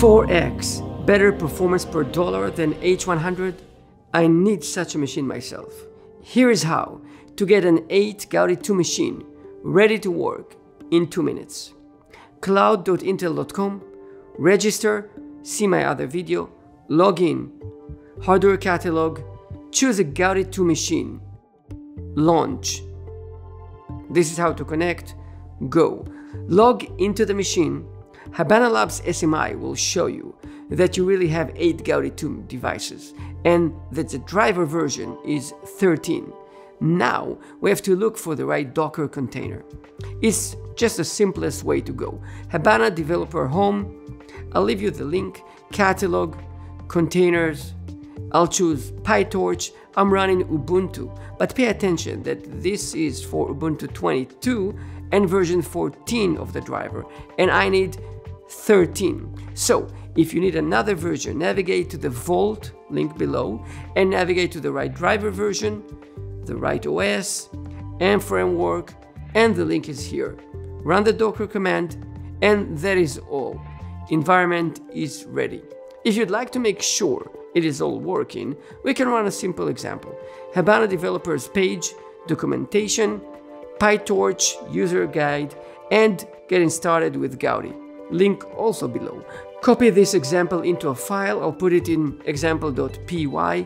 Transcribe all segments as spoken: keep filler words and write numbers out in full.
four X better performance per dollar than H one hundred? I need such a machine myself. Here is how to get an eight Gaudi two machine ready to work in two minutes. cloud dot intel dot com, register, see my other video, log in, hardware catalog, choose a Gaudi two machine, launch. This is how to connect, go. Log into the machine. Habana Labs S M I will show you that you really have eight Gaudi two devices and that the driver version is thirteen. Now we have to look for the right Docker container. It's just the simplest way to go. Habana Developer Home, I'll leave you the link, catalog, containers, I'll choose PyTorch, I'm running Ubuntu, but pay attention that this is for Ubuntu twenty-two and version fourteen of the driver, and I need thirteen. So if you need another version, navigate to the Vault link below and navigate to the right driver version, the right O S, and framework, and the link is here. Run the Docker command, and that is all. Environment is ready. If you'd like to make sure it is all working, we can run a simple example. Habana developers page, documentation, PyTorch user guide, and getting started with Gaudi. Link also below. Copy this example into a file, I'll put it in example dot P Y,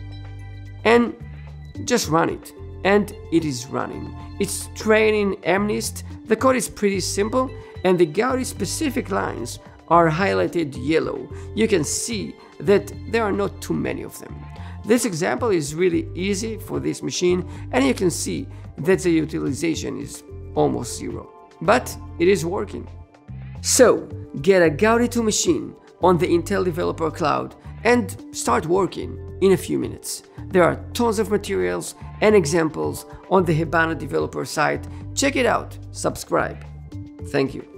and just run it. And it is running. It's training MNIST, the code is pretty simple, and the Gaudi specific lines are highlighted yellow. You can see that there are not too many of them. This example is really easy for this machine, and you can see that the utilization is almost zero. But it is working. So, get a Gaudi two machine on the Intel Developer Cloud and start working in a few minutes. There are tons of materials and examples on the Habana developer site. Check it out, subscribe. Thank you.